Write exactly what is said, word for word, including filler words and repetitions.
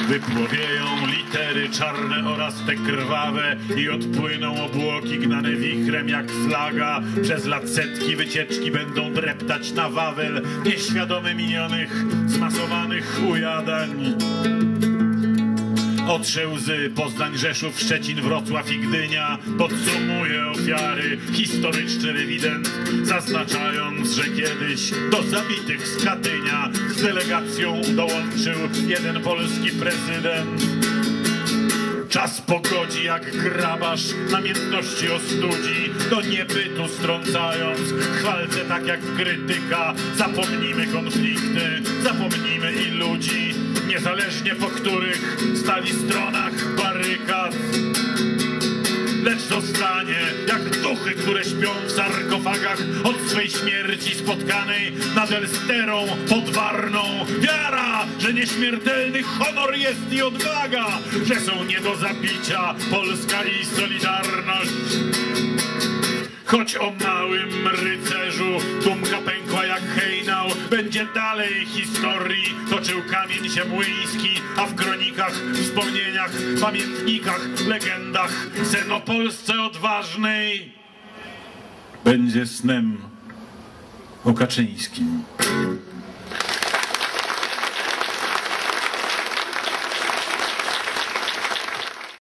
Wypłowieją litery czarne oraz te krwawe i odpłyną obłoki gnane wichrem jak flaga. Przez lat setki wycieczki będą dreptać na Wawel nieświadomy minionych, zmasowanych ujadań. Otrze łzy Poznań, Rzeszów, Szczecin, Wrocław i Gdynia. Podsumuje ofiary historyczny rewident, zaznaczając, że kiedyś do zabitych z Katynia z delegacją dołączył jeden polski prezydent. Czas pogodzi jak grabarz, namiętności ostudzi, do niebytu strącając chwalce tak jak krytyka. Zapomnijmy konflikty, zapomnijmy i ludzi, niezależnie po których stali stronach barykad. Lecz zostanie jak duchy, które śpią w sarkofagach od swej śmierci spotkanej nad Elsterą pod Warną. Wiara, że nieśmiertelny honor jest i odwaga, że są nie do zabicia Polska i Solidarność. Choć o małym rycerzu tumka pękła jak hejnał, będzie dalej historii toczył kamień siemłyński, a w kronikach, wspomnieniach, pamiętnikach, legendach sen o Polsce odważnej będzie snem o Kaczyńskim.